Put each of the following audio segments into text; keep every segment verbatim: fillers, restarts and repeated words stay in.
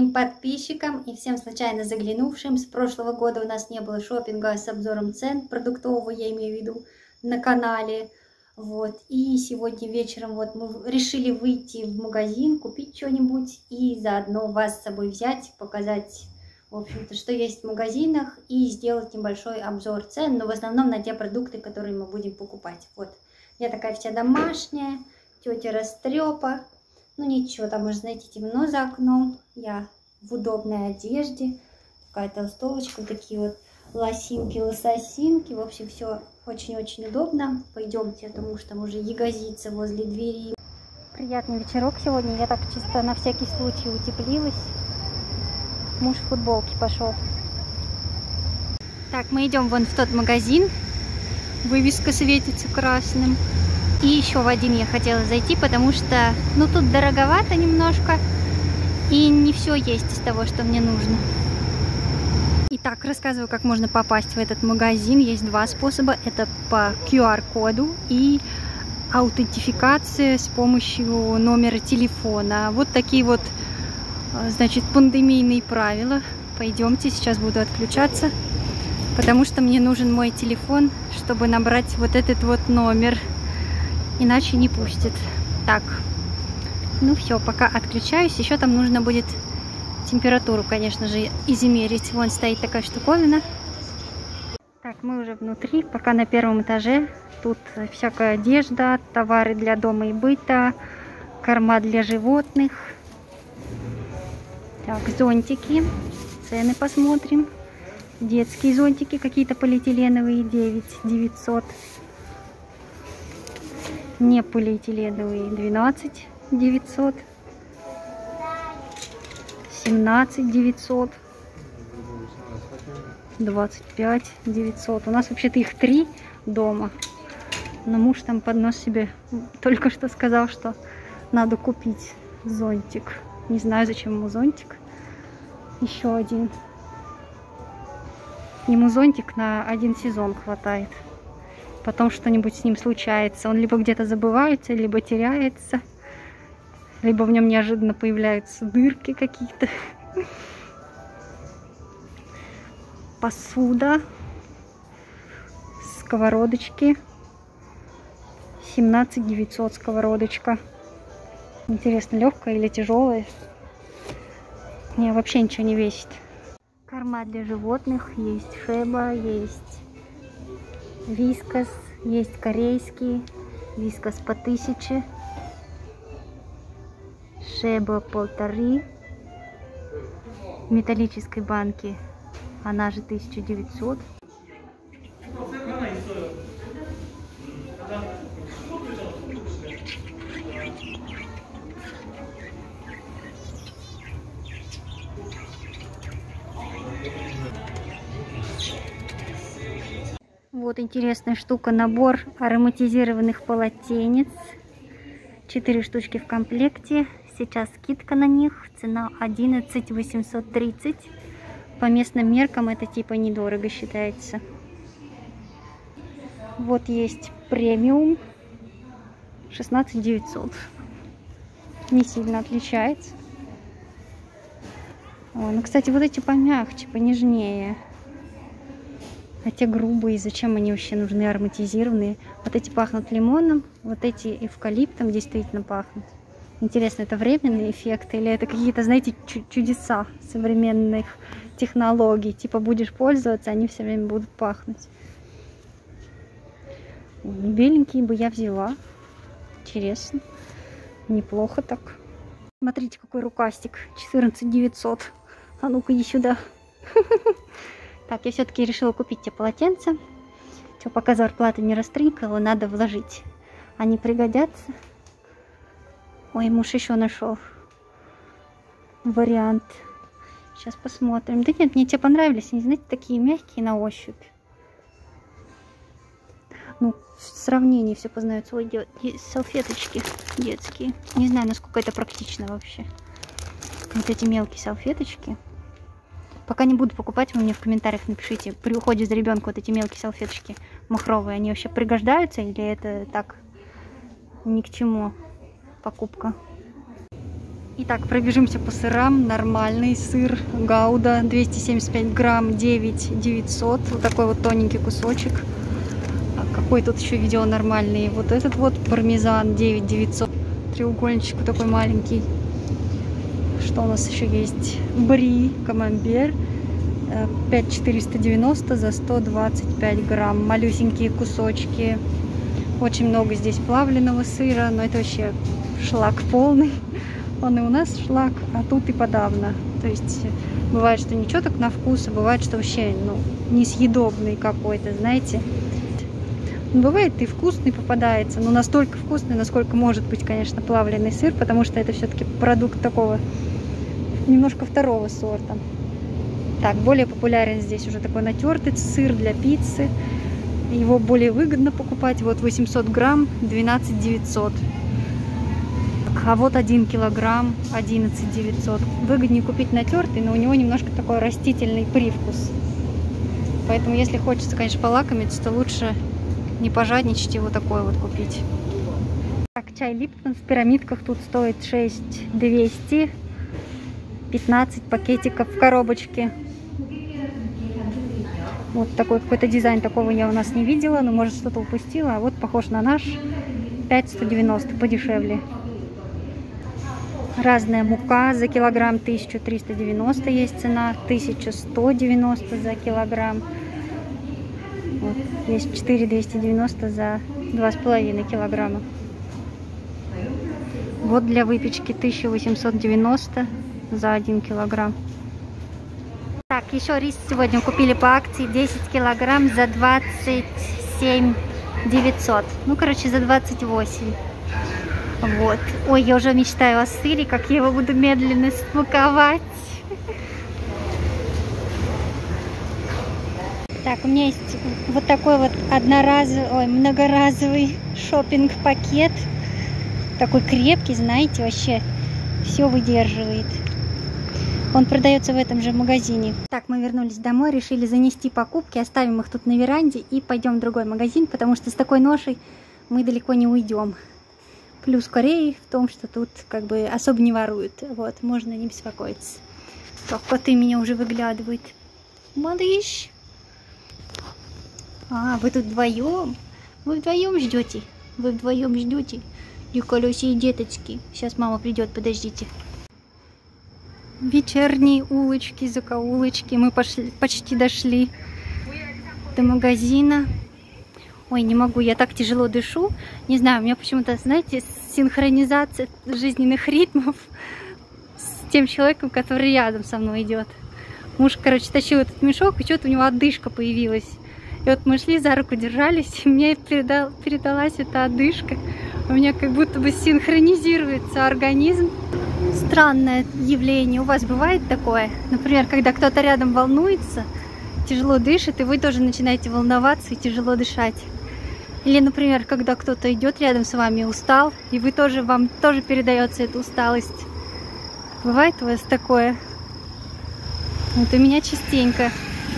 моим подписчикам и всем случайно заглянувшим. С прошлого года у нас не было шопинга с обзором цен продуктового, я имею в виду, на канале. Вот. И сегодня вечером вот мы решили выйти в магазин, купить что-нибудь и заодно вас с собой взять, показать, в общем-то, что есть в магазинах и сделать небольшой обзор цен, но в основном на те продукты, которые мы будем покупать. Вот. Я такая вся домашняя, тетя растрепа. Ну ничего, там уже, знаете, темно за окном. Я в удобной одежде. Такая толстовочка, такие вот лосинки, лососинки. В общем, все очень-очень удобно. Пойдемте, потому что там уже ягозица возле двери. Приятный вечерок сегодня. Я так чисто на всякий случай утеплилась. Муж в футболке пошел. Так, мы идем вон в тот магазин. Вывеска светится красным. И еще в один я хотела зайти, потому что, ну, тут дороговато немножко, и не все есть из того, что мне нужно. Итак, рассказываю, как можно попасть в этот магазин. Есть два способа. Это по ку ар коду и аутентификация с помощью номера телефона. Вот такие вот, значит, пандемийные правила. Пойдемте, сейчас буду отключаться, потому что мне нужен мой телефон, чтобы набрать вот этот вот номер. Иначе не пустит. Так, ну все, пока отключаюсь. Еще там нужно будет температуру, конечно же, измерить. Вон стоит такая штуковина. Так, мы уже внутри, пока на первом этаже. Тут всякая одежда, товары для дома и быта, корма для животных. Так, зонтики. Цены посмотрим. Детские зонтики какие-то полиэтиленовые, девять тысяч девятьсот. Не полиэтиленовые, двенадцать тысяч девятьсот, семнадцать тысяч девятьсот, двадцать пять тысяч девятьсот. У нас вообще-то их три дома, но муж там под нос себе только что сказал, что надо купить зонтик. Не знаю, зачем ему зонтик. Еще один. Ему зонтик на один сезон хватает. Потом что-нибудь с ним случается. Он либо где-то забывается, либо теряется, либо в нем неожиданно появляются дырки какие-то. Посуда. Сковородочки. семнадцать тысяч девятьсот сковородочка. Интересно, легкая или тяжелая? Не, вообще ничего не весит. Корма для животных. Есть Шеба, есть Вискас, есть корейский, Вискас по тысяче, Шеба полторы, в металлической банке, она же тысяча девятьсот. Вот интересная штука, набор ароматизированных полотенец. Четыре штучки в комплекте. Сейчас скидка на них. Цена одиннадцать тысяч восемьсот тридцать. По местным меркам это типа недорого считается. Вот есть премиум. шестнадцать тысяч девятьсот. Не сильно отличается. О, ну, кстати, вот эти помягче, понежнее. А те грубые, зачем они вообще нужны, ароматизированные? Вот эти пахнут лимоном, вот эти эвкалиптом действительно пахнут. Интересно, это временный эффект или это какие-то, знаете, чудеса современных технологий? Типа будешь пользоваться, они все время будут пахнуть. Беленькие бы я взяла. Интересно. Неплохо так. Смотрите, какой рукастик. четырнадцать тысяч девятьсот. А ну-ка, иди сюда. Так, я все-таки решила купить те полотенца. Все, пока зарплата не растринкала, надо вложить. Они пригодятся. Ой, муж еще нашел вариант. Сейчас посмотрим. Да нет, мне те понравились. Они, знаете, такие мягкие на ощупь. Ну, в сравнении все познается. Ой, салфеточки детские. Не знаю, насколько это практично вообще. Вот эти мелкие салфеточки. Пока не буду покупать, вы мне в комментариях напишите, при уходе за ребенка вот эти мелкие салфеточки махровые, они вообще пригождаются или это так ни к чему покупка? Итак, пробежимся по сырам. Нормальный сыр Гауда двести семьдесят пять грамм, девять девятьсот. Вот такой вот тоненький кусочек. А какой тут еще видео нормальный? Вот этот вот пармезан девять девятьсот. Треугольничек вот такой маленький. Что у нас еще есть? Бри, камамбер. пять четыреста девяносто за сто двадцать пять грамм. Малюсенькие кусочки. Очень много здесь плавленного сыра, но это вообще шлак полный. Он и у нас шлак, а тут и подавно. То есть бывает, что ничего так на вкус, а бывает, что вообще ну, несъедобный какой-то, знаете. Бывает и вкусный попадается, но настолько вкусный, насколько может быть, конечно, плавленый сыр, потому что это все-таки продукт такого немножко второго сорта. Так, более популярен здесь уже такой натертый сыр для пиццы. Его более выгодно покупать. Вот восемьсот грамм, двенадцать девятьсот. А вот один килограмм, одиннадцать девятьсот. Выгоднее купить натертый, но у него немножко такой растительный привкус. Поэтому, если хочется, конечно, полакомиться, то лучше не пожадничать, его такой вот купить. Так, чай Липтон в пирамидках тут стоит шесть тысяч двести. пятнадцать пакетиков в коробочке. Вот такой какой-то дизайн, такого я у нас не видела, но может что-то упустила. А вот похож на наш. пять тысяч сто девяносто, подешевле. Разная мука за килограмм тысяча триста девяносто есть цена, тысяча сто девяносто за килограмм. Вот, есть четыре тысячи двести девяносто за два с половиной килограмма. Вот для выпечки тысяча восемьсот девяносто за один килограмм. Так, еще рис сегодня купили по акции десять килограмм за двадцать семь девятьсот. Ну, короче, за двадцать восемь. Вот. Ой, я уже мечтаю о сыре, как я его буду медленно смаковать. Так, у меня есть вот такой вот одноразовый, ой, многоразовый шопинг-пакет. Такой крепкий, знаете, вообще все выдерживает. Он продается в этом же магазине. Так, мы вернулись домой, решили занести покупки, оставим их тут на веранде и пойдем в другой магазин, потому что с такой ношей мы далеко не уйдем. Плюс Кореи в том, что тут как бы особо не воруют. Вот, можно не беспокоиться. Так, коты меня уже выглядывают. Малыш. А, вы тут вдвоем? Вы вдвоем ждете? Вы вдвоем ждете? Диколёсие деточки. Сейчас мама придет, подождите. Вечерние улочки, закоулочки. Мы пошли, почти дошли до магазина. Ой, не могу, я так тяжело дышу. Не знаю, у меня почему-то, знаете, синхронизация жизненных ритмов с тем человеком, который рядом со мной идет. Муж, короче, тащил этот мешок, и что-то у него одышка появилась. И вот мы шли, за руку держались, и мне передал, передалась эта одышка. У меня как будто бы синхронизируется организм. Странное явление. У вас бывает такое? Например, когда кто-то рядом волнуется, тяжело дышит, и вы тоже начинаете волноваться и тяжело дышать. Или, например, когда кто-то идет рядом с вами, устал, и вы тоже, вам тоже передается эта усталость. Бывает у вас такое? Вот у меня частенько.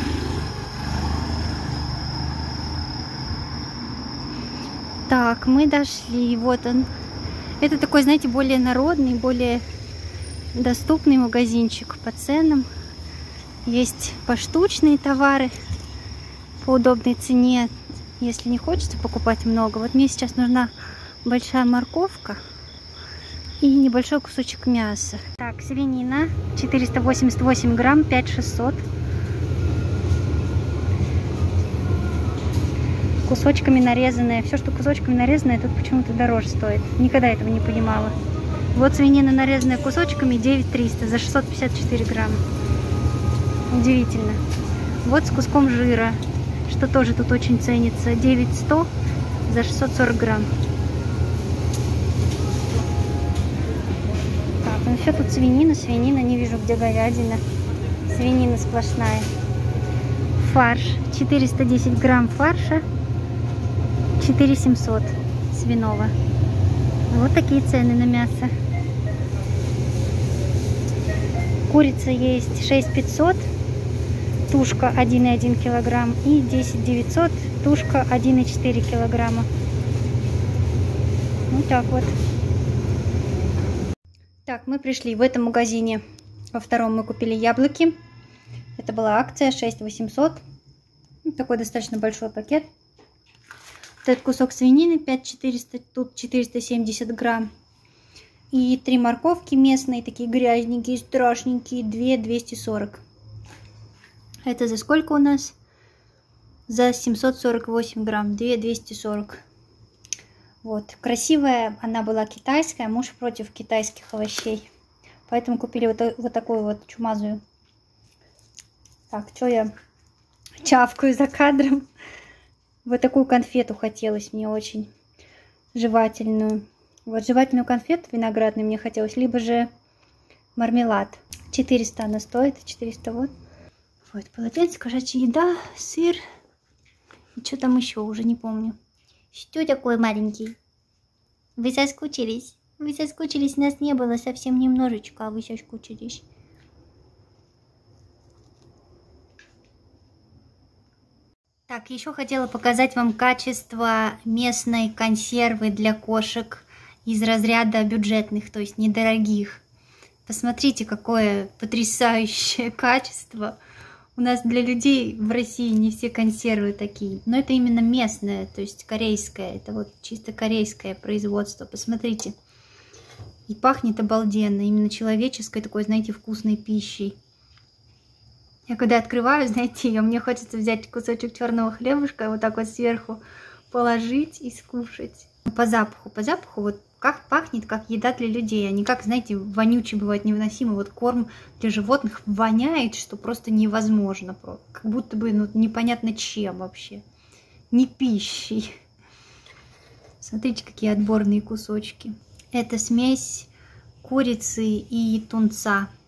Так, мы дошли. Вот он. Это такой, знаете, более народный, более доступный магазинчик по ценам. Есть поштучные товары по удобной цене, если не хочется покупать много. Вот мне сейчас нужна большая морковка и небольшой кусочек мяса. Так, свинина четыреста восемьдесят восемь грамм, пять тысяч шестьсот. Кусочками нарезанная. Все, что кусочками нарезанное, тут почему-то дороже стоит. Никогда этого не понимала. Вот свинина, нарезанная кусочками, девять тысяч триста за шестьсот пятьдесят четыре грамма. Удивительно. Вот с куском жира, что тоже тут очень ценится, девять тысяч сто за шестьсот сорок грамм. Так, ну все тут свинина, свинина, не вижу, где говядина. Свинина сплошная. Фарш, четыреста десять грамм фарша, четыре тысячи семьсот свиного. Вот такие цены на мясо. Курица есть шесть тысяч пятьсот, тушка один и один килограмм, и десять тысяч девятьсот, тушка один и четыре килограмма. Вот так вот. Так, мы пришли в этом магазине. Во втором мы купили яблоки. Это была акция шесть восемьсот. Такой достаточно большой пакет. Вот этот кусок свинины пять четыреста, тут четыреста семьдесят грамм. И три морковки местные, такие грязненькие, страшненькие, две двести сорок. Это за сколько у нас? За семьсот сорок восемь грамм, две двести сорок. Вот, красивая она была, китайская, муж против китайских овощей. Поэтому купили вот, вот такую вот чумазую. Так, что я чавкаю за кадром? Вот такую конфету хотелось мне очень, жевательную. Вот жевательную конфету виноградную мне хотелось, либо же мармелад. четыреста она стоит, четыреста вот. Вот, полотенце, кошачья еда, сыр. И что там еще, уже не помню. Что такое маленький? Вы соскучились? Вы соскучились, нас не было совсем немножечко, а вы соскучились. Так, еще хотела показать вам качество местной консервы для кошек из разряда бюджетных, то есть недорогих. Посмотрите, какое потрясающее качество. У нас для людей в России не все консервы такие, но это именно местное, то есть корейское. Это вот чисто корейское производство. Посмотрите. И пахнет обалденно, именно человеческой такой, знаете, вкусной пищей. Я когда открываю, знаете, ее, мне хочется взять кусочек черного хлебушка, вот так вот сверху положить и скушать. По запаху, по запаху, вот как пахнет, как еда для людей, а не как, знаете, вонючий бывает, невыносимо. Вот корм для животных воняет, что просто невозможно. Как будто бы, ну, непонятно чем вообще. Не пищей. Смотрите, какие отборные кусочки. Это смесь курицы и тунца.